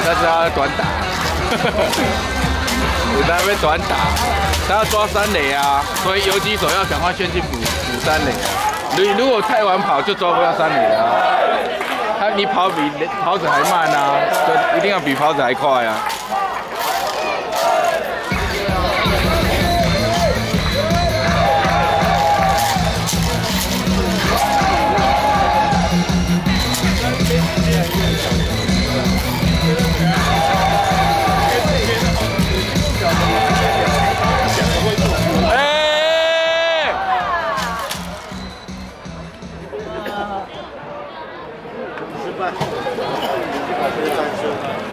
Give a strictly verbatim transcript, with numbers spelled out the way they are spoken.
但是他要短打，有在被短打，他要抓三垒啊，所以游击手要赶快先去补补三垒啊。你如果太晚跑，就抓不到三垒啊。他你跑比跑者还慢啊，就一定要比跑者还快啊。 失败。